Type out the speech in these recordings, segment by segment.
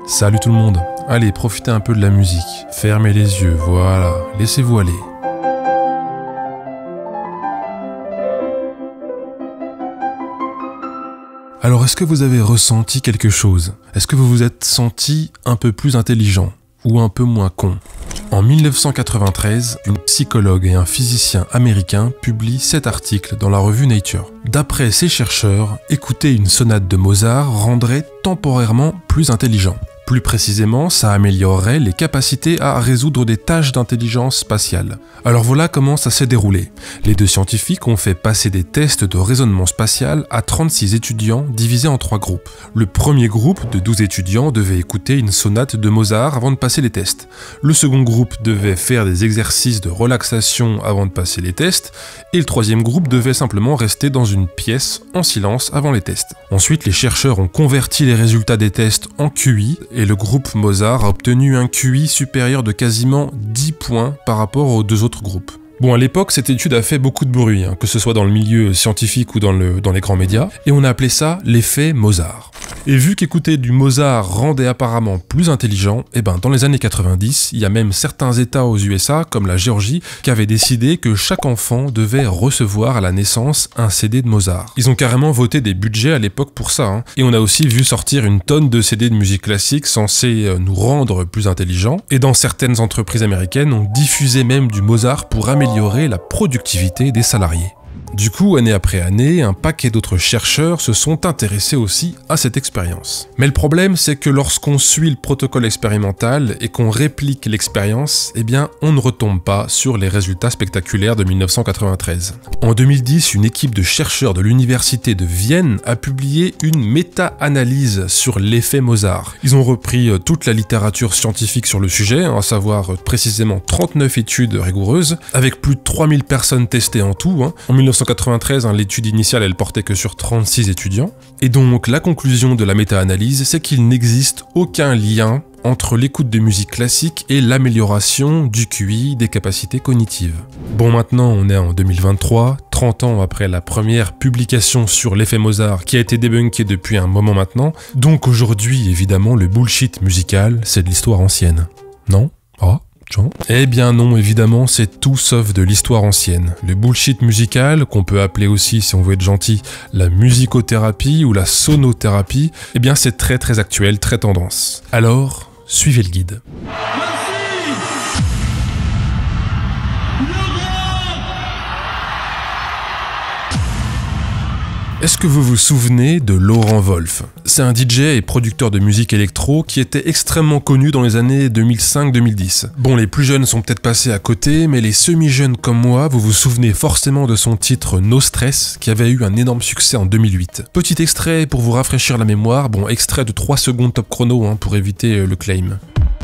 Salut tout le monde. Allez, profitez un peu de la musique. Fermez les yeux, voilà. Laissez-vous aller. Alors, est-ce que vous avez ressenti quelque chose? Est-ce que vous vous êtes senti un peu plus intelligent ou un peu moins con? En 1993, une psychologue et un physicien américain publient cet article dans la revue Nature. D'après ces chercheurs, écouter une sonate de Mozart rendrait temporairement plus intelligent. Plus précisément, ça améliorerait les capacités à résoudre des tâches d'intelligence spatiale. Alors voilà comment ça s'est déroulé. Les deux scientifiques ont fait passer des tests de raisonnement spatial à 36 étudiants divisés en 3 groupes. Le premier groupe de 12 étudiants devait écouter une sonate de Mozart avant de passer les tests. Le second groupe devait faire des exercices de relaxation avant de passer les tests. Et le troisième groupe devait simplement rester dans une pièce en silence avant les tests. Ensuite, les chercheurs ont converti les résultats des tests en QI et le groupe Mozart a obtenu un QI supérieur de quasiment 10 points par rapport aux deux autres groupes. Bon, à l'époque, cette étude a fait beaucoup de bruit, que ce soit dans le milieu scientifique ou dans les grands médias, et on a appelé ça l'effet Mozart. Et vu qu'écouter du Mozart rendait apparemment plus intelligent, dans les années 90, il y a même certains États aux USA, comme la Géorgie, qui avaient décidé que chaque enfant devait recevoir à la naissance un CD de Mozart. Ils ont carrément voté des budgets à l'époque pour ça, Et on a aussi vu sortir une tonne de CD de musique classique censés nous rendre plus intelligents, et dans certaines entreprises américaines, on diffusait même du Mozart pour améliorer la productivité des salariés. Du coup, année après année, un paquet d'autres chercheurs se sont intéressés aussi à cette expérience. Mais le problème, c'est que lorsqu'on suit le protocole expérimental et qu'on réplique l'expérience, on ne retombe pas sur les résultats spectaculaires de 1993. En 2010, une équipe de chercheurs de l'université de Vienne a publié une méta-analyse sur l'effet Mozart. Ils ont repris toute la littérature scientifique sur le sujet, à savoir précisément 39 études rigoureuses, avec plus de 3000 personnes testées en tout. En 1993, l'étude initiale, elle portait que sur 36 étudiants. Et donc, la conclusion de la méta-analyse, c'est qu'il n'existe aucun lien entre l'écoute de musique classique et l'amélioration du QI, des capacités cognitives. Bon, maintenant, on est en 2023, 30 ans après la première publication sur l'effet Mozart qui a été débunkée depuis un moment maintenant. Donc aujourd'hui, évidemment, le bullshit musical, c'est de l'histoire ancienne. Non? Ah? Eh bien non, évidemment, c'est tout sauf de l'histoire ancienne. Le bullshit musical, qu'on peut appeler aussi, si on veut être gentil, la musicothérapie ou la sonothérapie, c'est très très actuel, très tendance. Alors, suivez le guide. Est-ce que vous vous souvenez de Laurent Wolf? C'est un DJ et producteur de musique électro qui était extrêmement connu dans les années 2005-2010. Bon, les plus jeunes sont peut-être passés à côté, mais les semi-jeunes comme moi, vous vous souvenez forcément de son titre No Stress, qui avait eu un énorme succès en 2008. Petit extrait pour vous rafraîchir la mémoire, extrait de 3 secondes top chrono pour éviter le claim.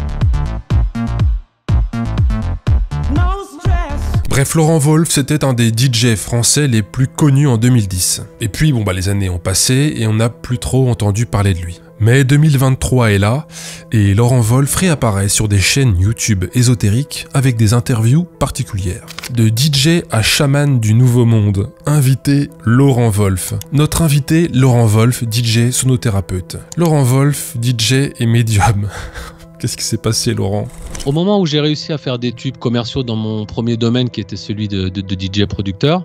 Bref, Laurent Wolf, c'était un des DJ français les plus connus en 2010. Et puis, les années ont passé et on n'a plus trop entendu parler de lui. Mais 2023 est là, et Laurent Wolf réapparaît sur des chaînes YouTube ésotériques avec des interviews particulières. De DJ à chaman du Nouveau Monde, invité Laurent Wolf. Notre invité, Laurent Wolf, DJ sonothérapeute. Laurent Wolf, DJ et médium. Qu'est-ce qui s'est passé, Laurent? Au moment où j'ai réussi à faire des tubes commerciaux dans mon premier domaine, qui était celui de DJ producteur,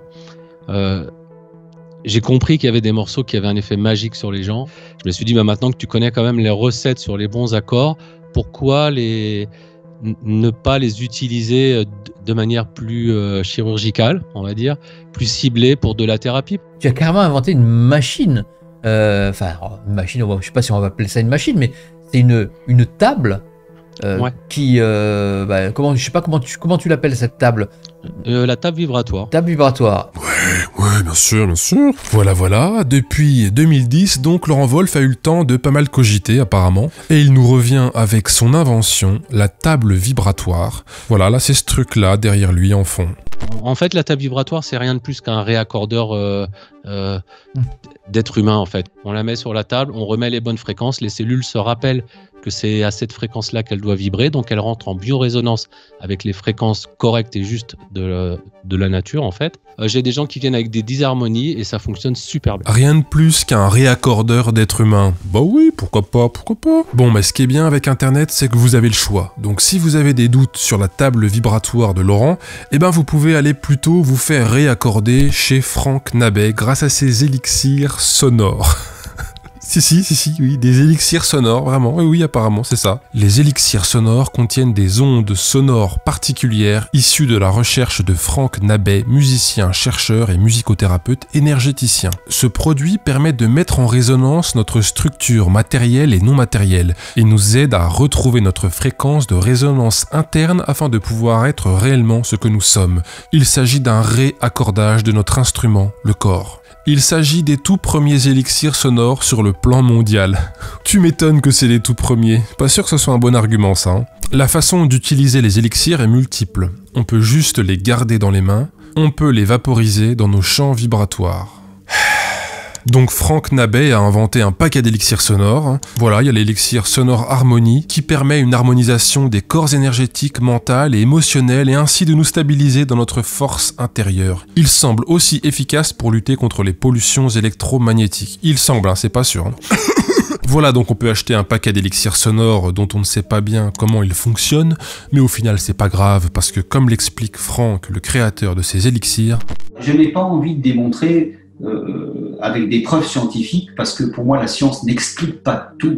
j'ai compris qu'il y avait des morceaux qui avaient un effet magique sur les gens. Je me suis dit, maintenant que tu connais quand même les recettes sur les bons accords, pourquoi ne pas les utiliser de manière plus chirurgicale, on va dire, plus ciblée pour de la thérapie? Tu as carrément inventé une machine, une machine, je ne sais pas si on va appeler ça une machine, mais c'est une table qui, je sais pas comment tu l'appelles cette table. La table vibratoire. Table vibratoire. Ouais, bien sûr. Voilà. Depuis 2010, donc, Laurent Wolf a eu le temps de pas mal cogiter, apparemment. Et il nous revient avec son invention, la table vibratoire. Voilà, là, c'est ce truc-là, derrière lui, en fond. En fait, la table vibratoire, c'est rien de plus qu'un réaccordeur d'être humain, en fait. On la met sur la table, on remet les bonnes fréquences, les cellules se rappellent que c'est à cette fréquence-là qu'elle doit vibrer, donc elle rentre en biorésonance avec les fréquences correctes et justes de la nature, en fait. J'ai des gens qui viennent avec des disharmonies et ça fonctionne super bien. Rien de plus qu'un réaccordeur d'être humain. Bah oui, pourquoi pas. Bon, mais ce qui est bien avec Internet, c'est que vous avez le choix. Donc si vous avez des doutes sur la table vibratoire de Laurent, eh ben vous pouvez aller plutôt vous faire réaccorder chez Franck Nabet grâce à ses élixirs sonores. Si, oui, des élixirs sonores, vraiment, oui, apparemment, c'est ça. Les élixirs sonores contiennent des ondes sonores particulières issues de la recherche de Franck Nabet, musicien, chercheur et musicothérapeute énergéticien. Ce produit permet de mettre en résonance notre structure matérielle et non matérielle et nous aide à retrouver notre fréquence de résonance interne afin de pouvoir être réellement ce que nous sommes. Il s'agit d'un réaccordage de notre instrument, le corps. Il s'agit des tout premiers élixirs sonores sur le plan mondial. Tu m'étonnes que c'est les tout premiers. Pas sûr que ce soit un bon argument ça. Hein. La façon d'utiliser les élixirs est multiple. On peut juste les garder dans les mains, on peut les vaporiser dans nos champs vibratoires. Donc Franck Nabet a inventé un paquet d'élixirs sonores. Voilà, il y a l'élixir sonore harmonie qui permet une harmonisation des corps énergétiques, mentales et émotionnels et ainsi de nous stabiliser dans notre force intérieure. Il semble aussi efficace pour lutter contre les pollutions électromagnétiques. Il semble, hein, c'est pas sûr. Hein. Voilà, donc on peut acheter un paquet d'élixirs sonores dont on ne sait pas bien comment ils fonctionnent, mais au final c'est pas grave parce que comme l'explique Franck, le créateur de ces élixirs, je n'ai pas envie de démontrer avec des preuves scientifiques, parce que pour moi la science n'explique pas tout.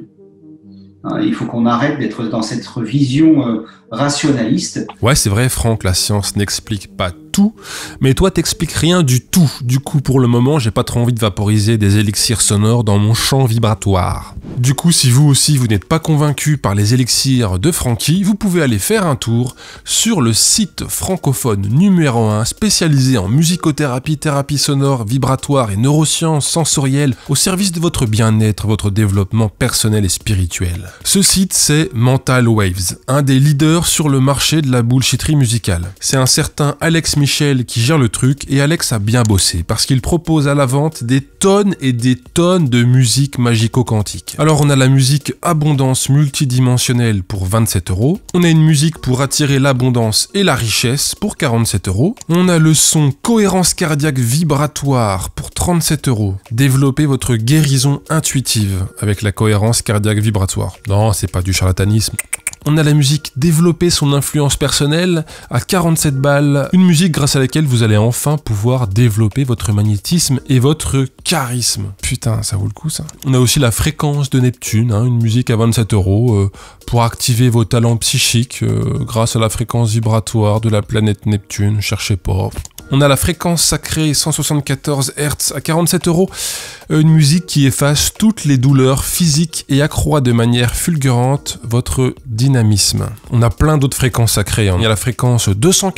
Il faut qu'on arrête d'être dans cette vision rationaliste. Ouais, c'est vrai Franck, la science n'explique pas tout, mais toi t'expliques rien du tout. Du coup, pour le moment, j'ai pas trop envie de vaporiser des élixirs sonores dans mon champ vibratoire. Du coup, si vous aussi vous n'êtes pas convaincu par les élixirs de Francky, vous pouvez aller faire un tour sur le site francophone numéro 1 spécialisé en musicothérapie, thérapie sonore, vibratoire et neurosciences sensorielles au service de votre bien-être, votre développement personnel et spirituel. Ce site, c'est Mental Waves, un des leaders sur le marché de la bullshitterie musicale. C'est un certain Alex Michel qui gère le truc et Alex a bien bossé parce qu'il propose à la vente des tonnes et des tonnes de musique magico-quantique. Alors on a la musique abondance multidimensionnelle pour 27 €, on a une musique pour attirer l'abondance et la richesse pour 47 €, on a le son cohérence cardiaque vibratoire pour 37 €. Développez votre guérison intuitive avec la cohérence cardiaque vibratoire. Non, c'est pas du charlatanisme. On a la musique développer son influence personnelle à 47 balles, une musique grâce à laquelle vous allez enfin pouvoir développer votre magnétisme et votre charisme. Putain, ça vaut le coup ça. On a aussi la fréquence de Neptune, une musique à 27 € pour activer vos talents psychiques grâce à la fréquence vibratoire de la planète Neptune, cherchez pas. On a la fréquence sacrée 174 Hz à 47 €, une musique qui efface toutes les douleurs physiques et accroît de manière fulgurante votre dynamisme. On a plein d'autres fréquences sacrées. Il y a la fréquence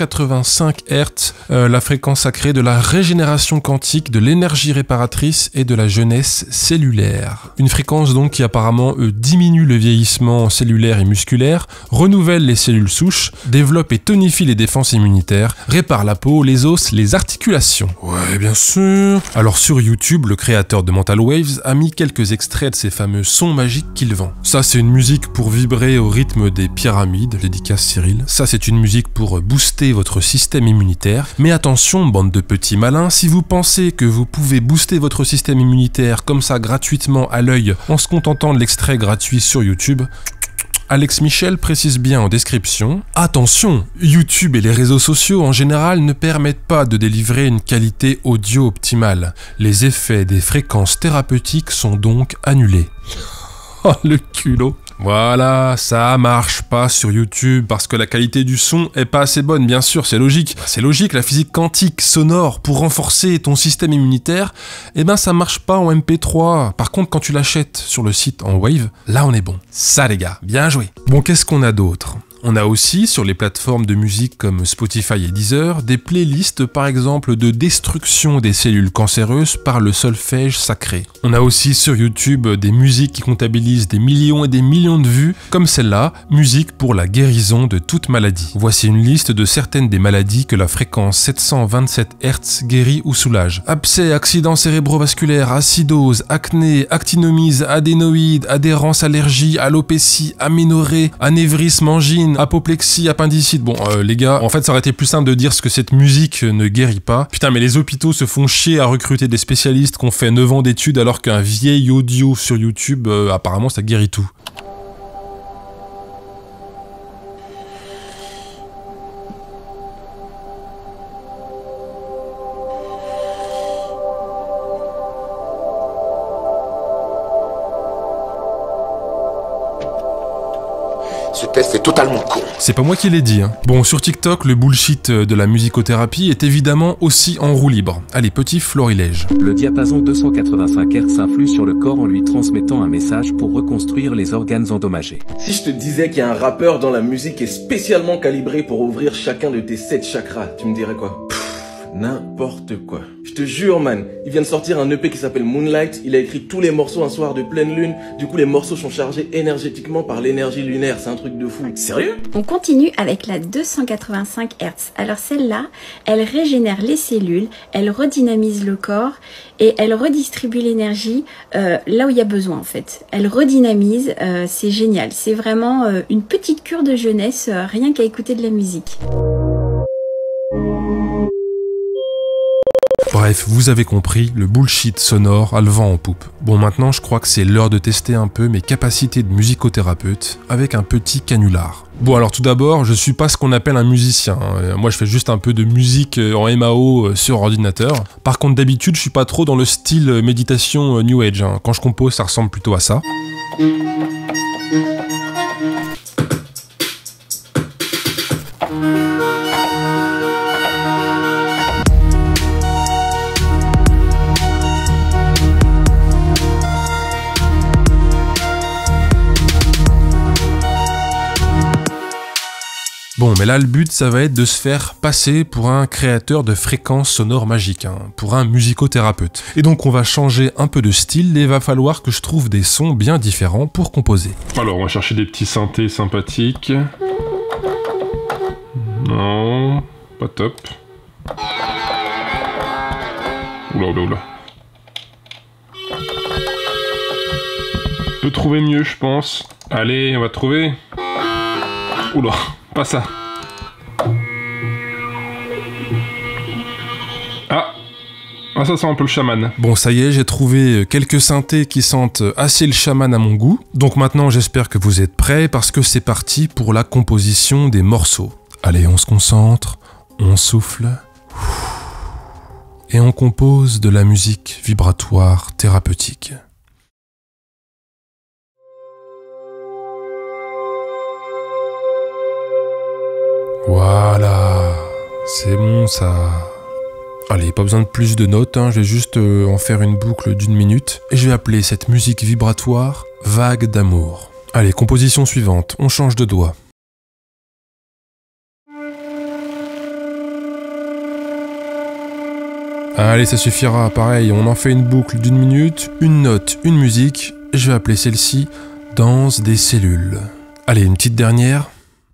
285 Hz, la fréquence sacrée de la régénération quantique, de l'énergie réparatrice et de la jeunesse cellulaire. Une fréquence donc qui apparemment diminue le vieillissement cellulaire et musculaire, renouvelle les cellules souches, développe et tonifie les défenses immunitaires, répare la peau, les os, les articulations. Ouais, bien sûr. Alors sur YouTube, le créateur de Mental Waves a mis quelques extraits de ces fameux sons magiques qu'il vend. Ça, c'est une musique pour vibrer au rythme des pyramides, dédicace Cyril. Ça, c'est une musique pour booster votre système immunitaire. Mais attention, bande de petits malins, si vous pensez que vous pouvez booster votre système immunitaire comme ça gratuitement à l'œil en se contentant de l'extrait gratuit sur YouTube, Alex Michel précise bien en description « Attention, YouTube et les réseaux sociaux en général ne permettent pas de délivrer une qualité audio optimale. Les effets des fréquences thérapeutiques sont donc annulés. » Oh le culot. Voilà, ça marche pas sur YouTube parce que la qualité du son est pas assez bonne, bien sûr, c'est logique. C'est logique, la physique quantique sonore pour renforcer ton système immunitaire, ça marche pas en MP3. Par contre, quand tu l'achètes sur le site en Wave, là on est bon. Ça les gars, bien joué. Bon, qu'est-ce qu'on a d'autre ? On a aussi, sur les plateformes de musique comme Spotify et Deezer, des playlists par exemple de destruction des cellules cancéreuses par le solfège sacré. On a aussi sur YouTube des musiques qui comptabilisent des millions et des millions de vues, comme celle-là, musique pour la guérison de toute maladie. Voici une liste de certaines des maladies que la fréquence 727 Hz guérit ou soulage. Abcès, accident cérébrovasculaire, acidose, acné, actinomyse, adénoïde, adhérence, allergie, alopécie, aménorrhée, anévrisme, angine, migraine, apoplexie, appendicite. Bon, les gars, en fait, ça aurait été plus simple de dire ce que cette musique ne guérit pas. Putain, mais les hôpitaux se font chier à recruter des spécialistes qui ont fait 9 ans d'études alors qu'un vieil audio sur YouTube, apparemment, ça guérit tout. Ce test est totalement con. C'est pas moi qui l'ai dit, hein. Bon, sur TikTok, le bullshit de la musicothérapie est évidemment aussi en roue libre. Allez, petit florilège. Le diapason 285 Hz influe sur le corps en lui transmettant un message pour reconstruire les organes endommagés. Si je te disais qu'il y a un rappeur dans la musique qui est spécialement calibré pour ouvrir chacun de tes 7 chakras, tu me dirais quoi? N'importe quoi. Je te jure, man, il vient de sortir un EP qui s'appelle Moonlight, il a écrit tous les morceaux un soir de pleine lune, du coup les morceaux sont chargés énergétiquement par l'énergie lunaire, c'est un truc de fou. Sérieux? On continue avec la 285 Hz. Alors celle-là, elle régénère les cellules, elle redynamise le corps et elle redistribue l'énergie là où il y a besoin en fait. Elle redynamise, c'est génial, c'est vraiment une petite cure de jeunesse, rien qu'à écouter de la musique. Bref, vous avez compris, le bullshit sonore a le vent en poupe. Bon, maintenant, je crois que c'est l'heure de tester un peu mes capacités de musicothérapeute avec un petit canular. Bon, alors tout d'abord, je suis pas ce qu'on appelle un musicien. Moi, je fais juste un peu de musique en MAO sur ordinateur. Par contre, d'habitude, je suis pas trop dans le style méditation New Age. Quand je compose, ça ressemble plutôt à ça. Bon, mais là, le but, ça va être de se faire passer pour un créateur de fréquences sonores magiques, hein, pour un musicothérapeute. Et donc, on va changer un peu de style et il va falloir que je trouve des sons bien différents pour composer. Alors, on va chercher des petits synthés sympathiques. Non, pas top. Oula, oula, oula. On peut trouver mieux, je pense. Allez, on va trouver. Oula. Pas ça. Ah, ça sent un peu le chaman. Bon, ça y est, j'ai trouvé quelques synthés qui sentent assez le chaman à mon goût. Donc maintenant, j'espère que vous êtes prêts parce que c'est parti pour la composition des morceaux. Allez, on se concentre, on souffle. Et on compose de la musique vibratoire thérapeutique. Voilà, c'est bon ça. Allez, pas besoin de plus de notes, hein. Je vais juste en faire une boucle d'1 minute. Et je vais appeler cette musique vibratoire « Vague d'amour ». Allez, composition suivante, on change de doigt. Allez, ça suffira, pareil, on en fait une boucle d'1 minute, une note, une musique. Et je vais appeler celle-ci « Danse des cellules ». Allez, une petite dernière.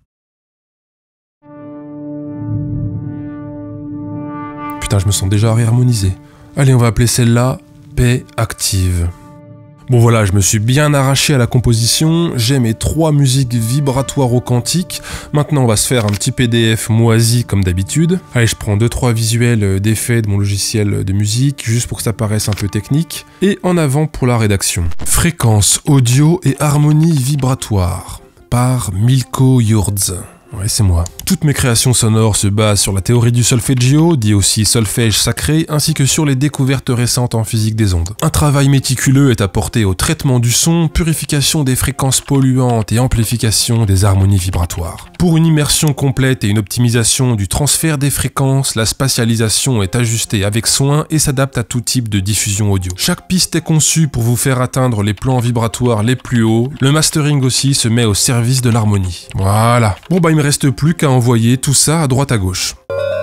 Putain, je me sens déjà réharmonisé. Allez, on va appeler celle-là « Paix active ». Bon voilà, je me suis bien arraché à la composition, j'ai mes 3 musiques vibratoires au quantique. Maintenant, on va se faire un petit PDF moisi comme d'habitude. Allez, je prends 2-3 visuels d'effets de mon logiciel de musique, juste pour que ça paraisse un peu technique. Et en avant pour la rédaction. Fréquence, audio et harmonie vibratoire, par Milko Yurds. Ouais, c'est moi. Toutes mes créations sonores se basent sur la théorie du solfeggio, dit aussi solfège sacré, ainsi que sur les découvertes récentes en physique des ondes. Un travail méticuleux est apporté au traitement du son, purification des fréquences polluantes et amplification des harmonies vibratoires. Pour une immersion complète et une optimisation du transfert des fréquences, la spatialisation est ajustée avec soin et s'adapte à tout type de diffusion audio. Chaque piste est conçue pour vous faire atteindre les plans vibratoires les plus hauts. Le mastering aussi se met au service de l'harmonie. Voilà. Bon bah il me reste plus qu'à envoyer tout ça à droite à gauche.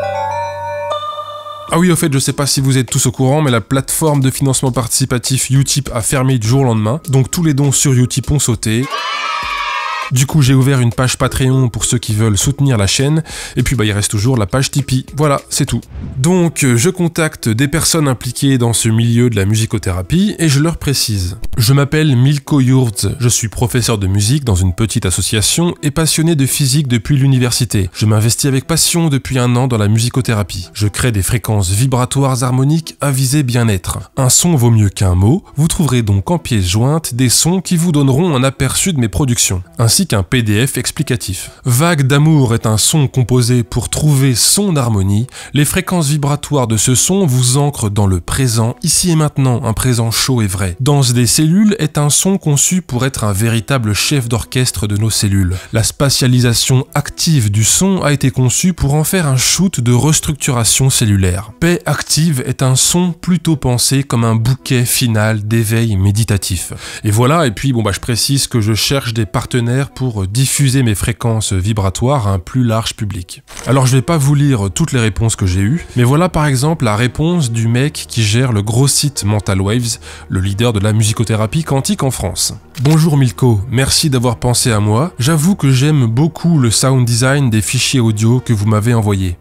Ah oui, au fait, je sais pas si vous êtes tous au courant, mais la plateforme de financement participatif Utip a fermé du jour au lendemain, donc tous les dons sur Utip ont sauté. Du coup, j'ai ouvert une page Patreon pour ceux qui veulent soutenir la chaîne, et puis il reste toujours la page Tipeee. Voilà, c'est tout. Donc, je contacte des personnes impliquées dans ce milieu de la musicothérapie, et je leur précise. Je m'appelle Milko Yurtz, je suis professeur de musique dans une petite association et passionné de physique depuis l'université. Je m'investis avec passion depuis 1 an dans la musicothérapie. Je crée des fréquences vibratoires harmoniques à visée bien-être. Un son vaut mieux qu'un mot, vous trouverez donc en pièces jointes des sons qui vous donneront un aperçu de mes productions, ainsi qu'un PDF explicatif. Vague d'amour est un son composé pour trouver son harmonie. Les fréquences vibratoires de ce son vous ancrent dans le présent, ici et maintenant, un présent chaud et vrai. Danse des cellules est un son conçu pour être un véritable chef d'orchestre de nos cellules. La spatialisation active du son a été conçue pour en faire un shoot de restructuration cellulaire. Paix active est un son plutôt pensé comme un bouquet final d'éveil méditatif. Et voilà, et puis je précise que je cherche des partenaires pour diffuser mes fréquences vibratoires à un plus large public. Alors je vais pas vous lire toutes les réponses que j'ai eues, mais voilà par exemple la réponse du mec qui gère le gros site Mental Waves, le leader de la musicothérapie quantique en France. Bonjour Milko, merci d'avoir pensé à moi. J'avoue que j'aime beaucoup le sound design des fichiers audio que vous m'avez envoyés.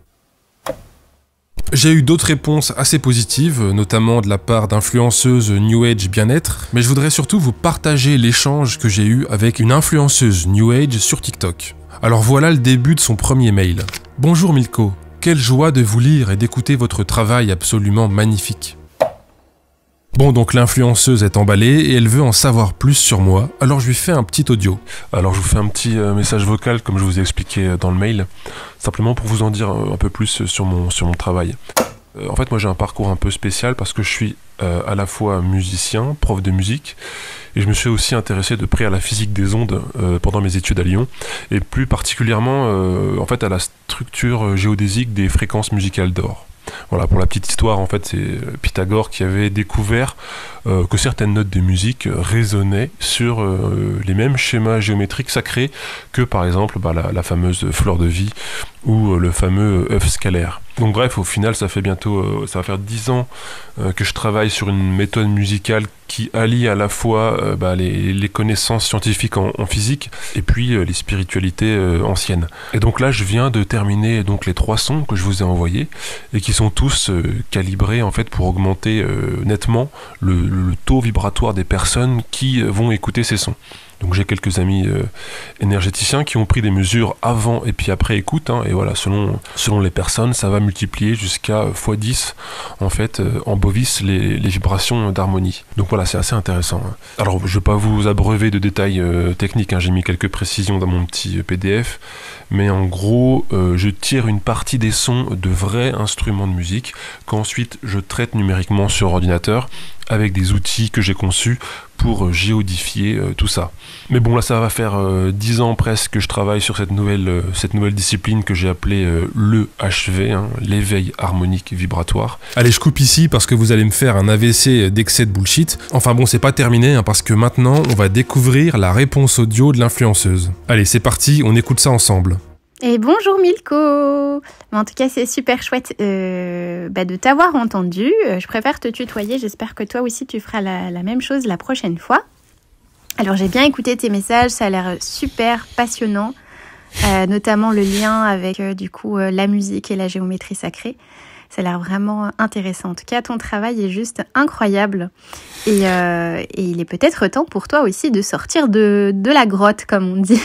J'ai eu d'autres réponses assez positives, notamment de la part d'influenceuses New Age bien-être, mais je voudrais surtout vous partager l'échange que j'ai eu avec une influenceuse New Age sur TikTok. Alors voilà le début de son premier mail. Bonjour Milko, quelle joie de vous lire et d'écouter votre travail absolument magnifique. Bon, donc l'influenceuse est emballée et elle veut en savoir plus sur moi, alors je lui fais un petit audio. Alors je vous fais un petit message vocal comme je vous ai expliqué dans le mail, simplement pour vous en dire un peu plus sur mon travail. En fait, moi j'ai un parcours un peu spécial parce que je suis à la fois musicien, prof de musique, et je me suis aussi intéressé de près à la physique des ondes pendant mes études à Lyon, et plus particulièrement en fait à la structure géodésique des fréquences musicales d'or. Voilà, pour la petite histoire, en fait, c'est Pythagore qui avait découvert que certaines notes de musique résonnaient sur les mêmes schémas géométriques sacrés que, par exemple, la fameuse fleur de vie ou le fameux œuf scalaire. Donc bref, au final, ça va faire 10 ans que je travaille sur une méthode musicale qui allie à la fois les connaissances scientifiques en physique et puis les spiritualités anciennes. Et donc là, je viens de terminer donc les 3 sons que je vous ai envoyés et qui sont tous calibrés en fait pour augmenter nettement le taux vibratoire des personnes qui vont écouter ces sons. Donc j'ai quelques amis énergéticiens qui ont pris des mesures avant et puis après écoute, et voilà, selon les personnes, ça va multiplier jusqu'à x10 en fait en bovis les vibrations d'harmonie. Donc voilà, c'est assez intéressant. Alors je ne vais pas vous abreuver de détails techniques, j'ai mis quelques précisions dans mon petit PDF, mais en gros, je tire une partie des sons de vrais instruments de musique qu'ensuite je traite numériquement sur ordinateur avec des outils que j'ai conçus pour géodifier tout ça. Mais bon, là ça va faire 10 ans presque que je travaille sur cette nouvelle discipline que j'ai appelée l'EHV, l'éveil harmonique vibratoire. Allez, je coupe ici parce que vous allez me faire un AVC d'excès de bullshit. Enfin bon, c'est pas terminé parce que maintenant on va découvrir la réponse audio de l'influenceuse. Allez, c'est parti, on écoute ça ensemble. Et bonjour Milko. En tout cas, c'est super chouette de t'avoir entendu. Je préfère te tutoyer. J'espère que toi aussi, tu feras la même chose la prochaine fois. Alors, j'ai bien écouté tes messages. Ça a l'air super passionnant. Notamment le lien avec la musique et la géométrie sacrée. Ça a l'air vraiment intéressant. En tout cas, ton travail est juste incroyable. Et il est peut-être temps pour toi aussi de sortir de la grotte, comme on dit.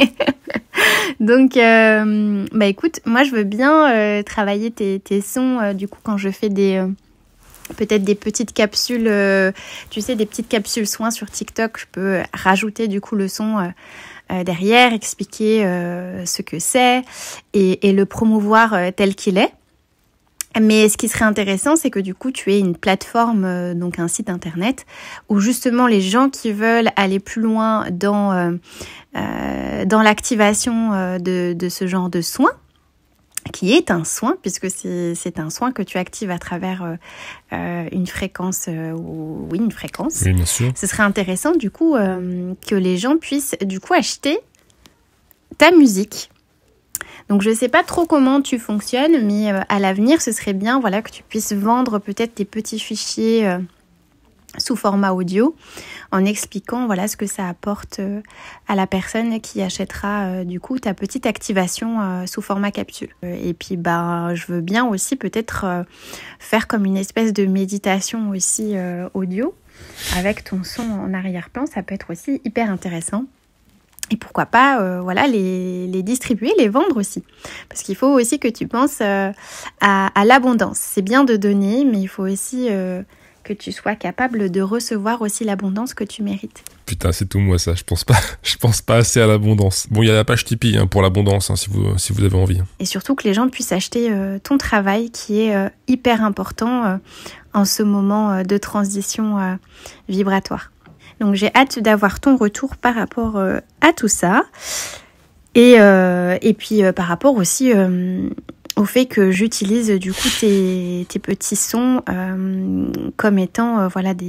Donc, écoute, moi je veux bien travailler tes sons, quand je fais peut-être des petites capsules, des petites capsules soins sur TikTok, je peux rajouter le son derrière, expliquer ce que c'est et le promouvoir tel qu'il est. Mais ce qui serait intéressant, c'est que tu aies une plateforme, donc un site internet, où justement les gens qui veulent aller plus loin dans l'activation de ce genre de soin, qui est un soin, puisque c'est un soin que tu actives à travers une fréquence, une fréquence. Oui, bien sûr. Ce serait intéressant que les gens puissent acheter ta musique. Donc, je ne sais pas trop comment tu fonctionnes, mais à l'avenir, ce serait bien que tu puisses vendre peut-être tes petits fichiers sous format audio, en expliquant voilà ce que ça apporte à la personne qui achètera du coup ta petite activation sous format capsule. Et puis je veux bien aussi peut-être faire comme une espèce de méditation aussi audio avec ton son en arrière-plan, ça peut être aussi hyper intéressant. Et pourquoi pas les distribuer, les vendre aussi. Parce qu'il faut aussi que tu penses à l'abondance. C'est bien de donner, mais il faut aussi que tu sois capable de recevoir aussi l'abondance que tu mérites. Putain, c'est tout moi ça, je pense pas assez à l'abondance. Bon, il y a la page Tipeee pour l'abondance, si vous avez envie. Et surtout que les gens puissent acheter ton travail qui est hyper important en ce moment de transition vibratoire. Donc j'ai hâte d'avoir ton retour par rapport à tout ça. Et puis par rapport aussi au fait que j'utilise du coup tes petits sons comme étant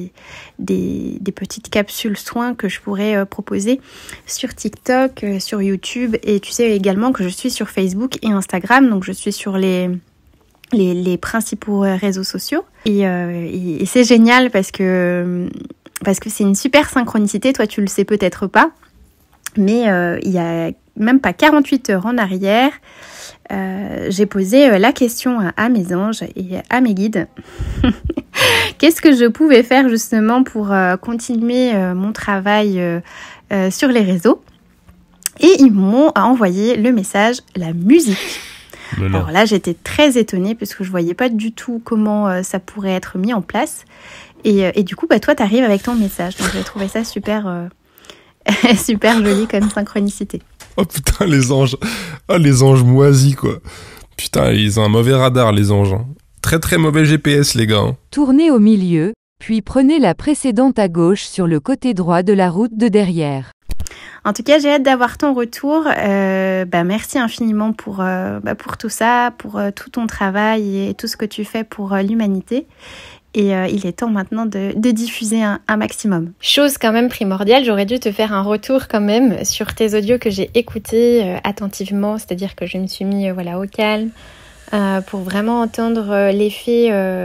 des petites capsules soins que je pourrais proposer sur TikTok, sur YouTube. Et tu sais également que je suis sur Facebook et Instagram, donc je suis sur les principaux réseaux sociaux. Et c'est génial parce que c'est une super synchronicité, toi tu le sais peut-être pas, mais il y a même pas 48 heures en arrière, j'ai posé la question à mes anges et à mes guides. Qu'est-ce que je pouvais faire justement pour continuer mon travail sur les réseaux? Et ils m'ont envoyé le message, la musique. Alors là, j'étais très étonnée parce que je voyais pas du tout comment ça pourrait être mis en place. Et du coup, toi, t'arrives avec ton message. Donc, j'ai trouvé ça super, super joli comme synchronicité. Oh putain, les anges. Oh, les anges moisis, quoi. Putain, ils ont un mauvais radar, les anges. Très très mauvais GPS, les gars. Tournez au milieu, puis prenez la précédente à gauche sur le côté droit de la route de derrière. En tout cas, j'ai hâte d'avoir ton retour. Merci infiniment pour tout ça, pour tout ton travail et tout ce que tu fais pour l'humanité. Et il est temps maintenant de diffuser un maximum. Chose quand même primordiale, j'aurais dû te faire un retour quand même sur tes audios que j'ai écoutés attentivement, c'est-à-dire que je me suis mis au calme pour vraiment entendre l'effet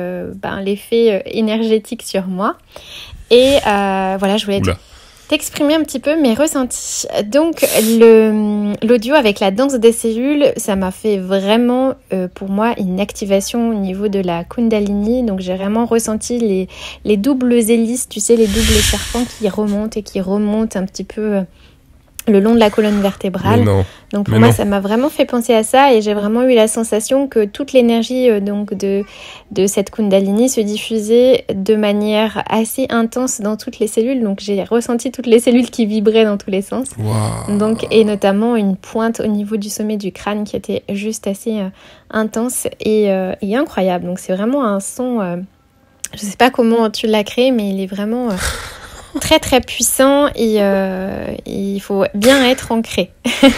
énergétique sur moi. Et je voulais t'exprimer un petit peu mes ressentis. Donc l'audio avec la danse des cellules, ça m'a fait vraiment pour moi une activation au niveau de la Kundalini. Donc j'ai vraiment ressenti les doubles hélices, tu sais, les doubles serpents qui remontent un petit peu le long de la colonne vertébrale. Donc pour moi, ça m'a vraiment fait penser à ça et j'ai vraiment eu la sensation que toute l'énergie de cette Kundalini se diffusait de manière assez intense dans toutes les cellules. Donc j'ai ressenti toutes les cellules qui vibraient dans tous les sens. Wow. Donc, et notamment une pointe au niveau du sommet du crâne qui était juste assez intense et incroyable. Donc c'est vraiment un son, je sais pas comment tu l'as créé, mais il est vraiment... très très puissant et il faut bien être ancré.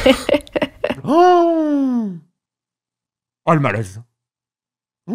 Oh le malaise. Oh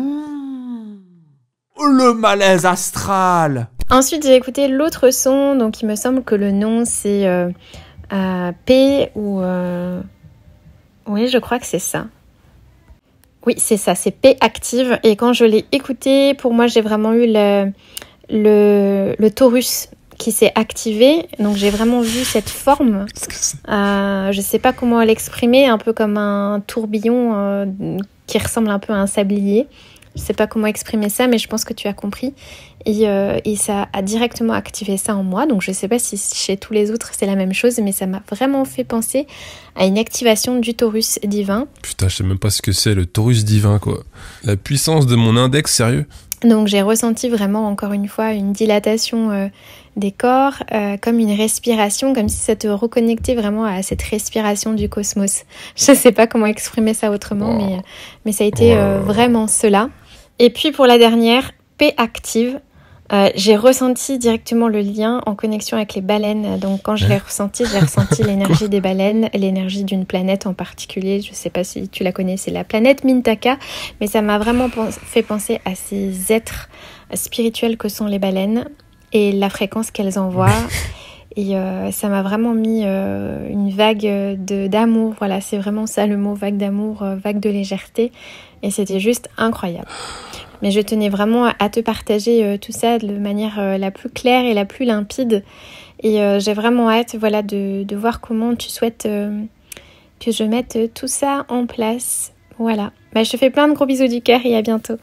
le malaise astral. Ensuite j'ai écouté l'autre son, donc il me semble que le nom c'est P ou oui je crois que c'est ça. Oui c'est ça, c'est P active et quand je l'ai écouté, pour moi j'ai vraiment eu le Taurus qui s'est activé, donc j'ai vraiment vu cette forme. Je sais pas comment l'exprimer, un peu comme un tourbillon qui ressemble un peu à un sablier. Je sais pas comment exprimer ça, mais je pense que tu as compris. Et ça a directement activé ça en moi, donc je sais pas si chez tous les autres c'est la même chose, mais ça m'a vraiment fait penser à une activation du Taurus divin. Putain, je sais même pas ce que c'est le Taurus divin, quoi. La puissance de mon index, sérieux. Donc j'ai ressenti vraiment encore une fois une dilatation des corps, comme une respiration, comme si ça te reconnectait vraiment à cette respiration du cosmos. Je sais pas comment exprimer ça autrement, mais ça a été vraiment cela. Et puis pour la dernière, P active, j'ai ressenti directement le lien en connexion avec les baleines. Donc quand j'ai ressenti l'énergie des baleines, l'énergie d'une planète en particulier. Je sais pas si tu la connais, c'est la planète Mintaka, mais ça m'a vraiment fait penser à ces êtres spirituels que sont les baleines et la fréquence qu'elles envoient. Et ça m'a vraiment mis une vague d'amour. Voilà, c'est vraiment ça le mot, vague d'amour, vague de légèreté. Et c'était juste incroyable. Mais je tenais vraiment à te partager tout ça de manière la plus claire et la plus limpide. Et j'ai vraiment hâte de voir comment tu souhaites que je mette tout ça en place. Voilà. Je te fais plein de gros bisous du cœur et à bientôt.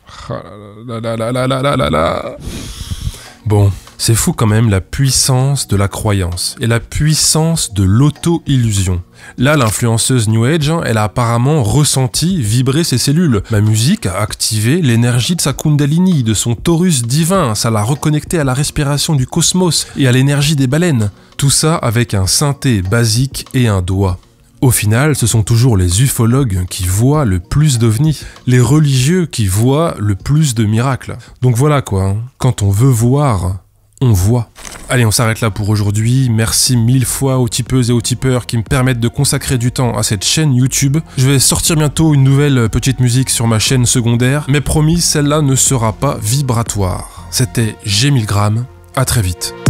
Bon, c'est fou quand même la puissance de la croyance et la puissance de l'auto-illusion. Là, l'influenceuse New Age, elle a apparemment ressenti vibrer ses cellules. Ma musique a activé l'énergie de sa Kundalini, de son Taurus divin, ça l'a reconnecté à la respiration du cosmos et à l'énergie des baleines. Tout ça avec un synthé basique et un doigt. Au final, ce sont toujours les ufologues qui voient le plus d'ovnis, les religieux qui voient le plus de miracles. Donc voilà quoi, quand on veut voir, on voit. Allez, on s'arrête là pour aujourd'hui. Merci 1000 fois aux tipeuses et aux tipeurs qui me permettent de consacrer du temps à cette chaîne YouTube. Je vais sortir bientôt une nouvelle petite musique sur ma chaîne secondaire, mais promis, celle-là ne sera pas vibratoire. C'était G1000 grammes, à très vite.